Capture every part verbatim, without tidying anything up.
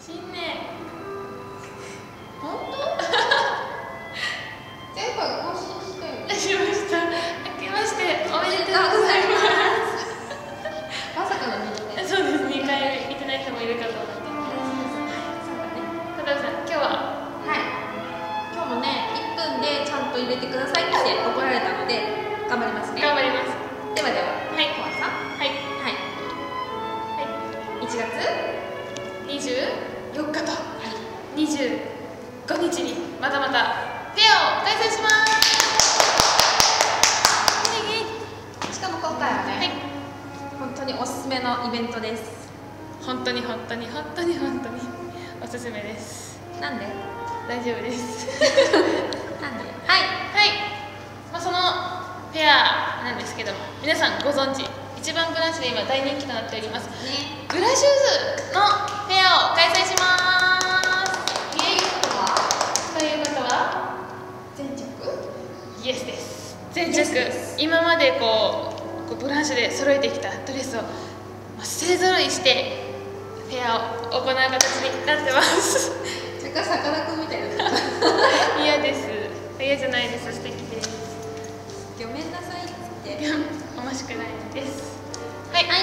新年本当？前回更新したよね。 しました。明けましておめでとうございます。 まさかのにかいめ。 そうです、にかいめ見てない人もいるかと思って。 そうだね。 加藤さん、今日ははい。今日もね、いっぷんでちゃんと入れてくださいって怒られたので頑張りますね。 頑張ります。 ではでは、 はい、 コアさん。 はいはい。はい。いちがつにじゅうよっかとにじゅうごにちにまたまたフェアを開催します。 しかも今回はね、 はい、 本当におすすめのイベントです。 本当に本当に本当に本当におすすめです。 なんで？ 大丈夫です。 なんで？はいはい。まあ、そのフェアなんですけども、皆さんご存知、一番ブランシュで今大人気となっております、 ね、 グラシューズのフェアを開催します。イエイ。ということは全着？ イエスです。全着。今までこう、こうブランシュで揃えてきたドレスを勢ぞろいしてフェアを行う形になってます。 若干さかなクンみたいな。 嫌です。嫌じゃないです。素敵です。 ごめんなさいって。 面白くないです。はい。はい。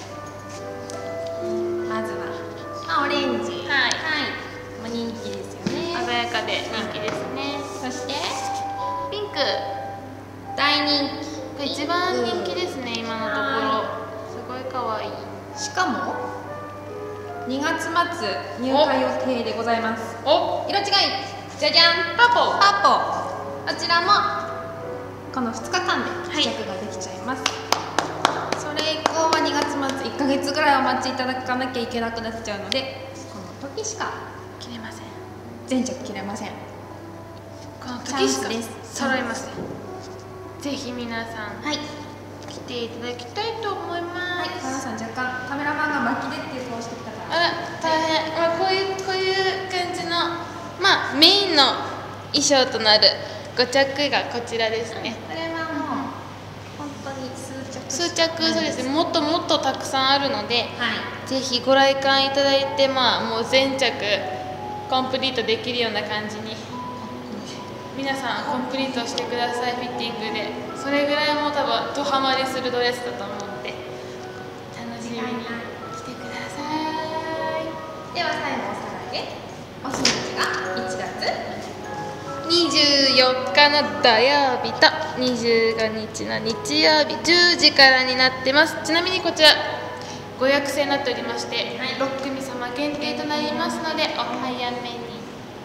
まずは、あ、オレンジ。 はい。はい。 まあ、人気ですよね。 鮮やかで人気ですね。 そしてピンク。 大人気。 これ一番人気ですね、今のところ。すごい可愛い。 しかもにがつまつ入荷予定でございます。 お、 色違い、じゃじゃん、 パポパポ。こちらもこのふつかかんで試着ができちゃいます、はい、それ以降はにがつまついっかげつぐらいお待ちいただかなきゃいけなくなっちゃうので、この時しか着れません。 全着着れません。 この時しかです揃いません。ぜひ皆さん、 はい、 来ていただきたいと思います。 はい、花さん若干カメラマンが巻きでっていう顔してきたから、 あら大変、まあ、こういうこういう感じのまあメインの衣装となるご着がこちらですね。 これはもう本当に数着数着、そうですね、もっともっとたくさんあるので、 はい、 ぜひご来館いただいて、まあもう全着コンプリートできるような感じに皆さんコンプリートしてください。フィッティングでそれぐらいもう多分ドハマりするドレスだと思うので楽しみに来てください。 では最後おさらいで、お日にちがいちがつにじゅうよっかの土曜日とにじゅうごにちの日曜日じゅうじからになってます。ちなみにこちらご予約制になっておりまして、はい、ろっくみさま限定となりますのでお早めに。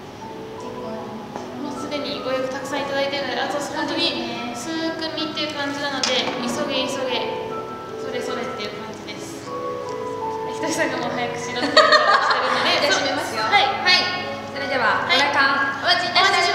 もうすでにご予約たくさんいただいているので、あと本当に数組っていう感じなので急げ急げそれそれっていう感じです。ひとりさんがもう早くしろっていう顔をしてるのでじゃあ閉めますよ。 はい、 はい、それではご来館お待ちいたして